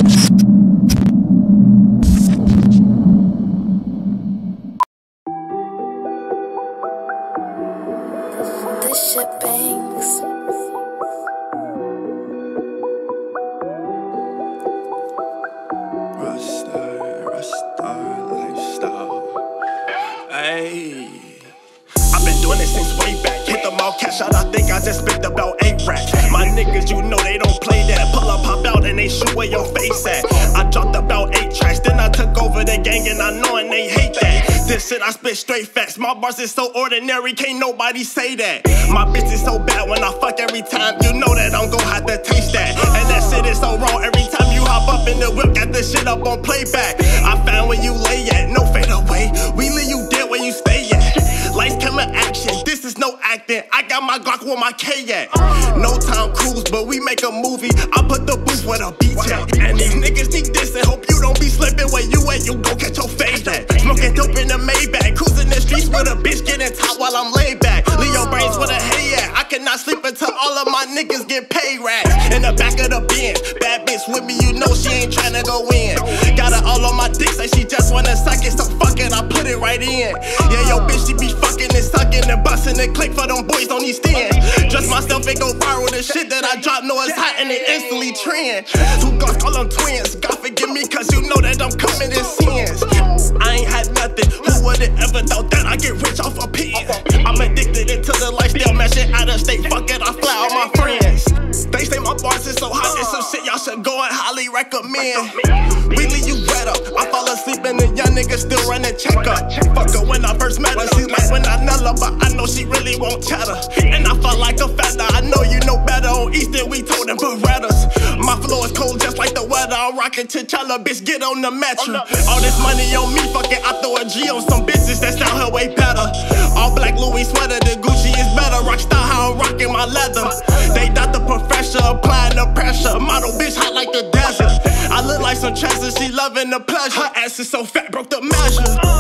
This shit bangs. Rockstar lifestyle. Ayy, I've been doing it since way back. Hit them all cash out, I think I just spent about 8 racks. My niggas, you know they don't play that. Pull up, pop out, and they shoot where your face at. I dropped about 8 tracks, then I took over the gang, and I know and they hate that. This shit I spit straight facts. My bars is so ordinary, can't nobody say that. My bitch is so bad when I fuck every time. You know that I'm gon' have to taste that. And that shit is so wrong every time you hop up in the whip. Got this shit up on playback. I found where you lay at, no fade away. We leave you dead where you stay at. Lights, camera, action, this is no acting. I got my Glock with my K at. No Tom Cruise, but we make a movie. I put the booth where the beach at. And these niggas need this and hope you don't be slipping. Where you at, you gon' catch your fade at. Smoking dope in the Maybach, cruising the streets with a bitch getting top while I'm laid back. Leo brains with a hay at. I cannot sleep until all of my niggas get paid racks. In the back of the Benz, bad bitch with me, you know she ain't tryna go in. Got her all on my dick, say she just wanna suck it, so fuck it, I put it right in. Yeah, yo bitch, she be fucking and sucking and busting and click for them boys on these stands. Dress myself and go viral, the shit that I drop, know it's hot and it instantly trend. 2 guns, call them twins. God forgive me, cause you know that I'm coming in sins. I ain't had nothing, who would've ever thought that I get rich off a pen? I'm addicted into the lifestyle, man, shit out of state, fuck it, I fly all my friends. They say my bars is so hot, it's some shit y'all should go and highly recommend. We leave you wet up, I fall asleep and the young nigga still run a checkup. Fuck her when I first met her, she like when I null her, but I know she really won't cheddar. And I felt like a feather, I know you know better. On Eastern we told them Berettas. My flow is cold just like the weather, I'm rocking T'Challa, bitch, get on the metro. All this money on me, fucking I throw a G on some bitches that sound her way better. All black Louis sweater, the Gucci is better. Rockstar how I'm rocking my leather. They thought the professor applying the pressure. Model bitch hot like the desert. I look like some treasure, she loving the pleasure. Her ass is so fat, broke the measure.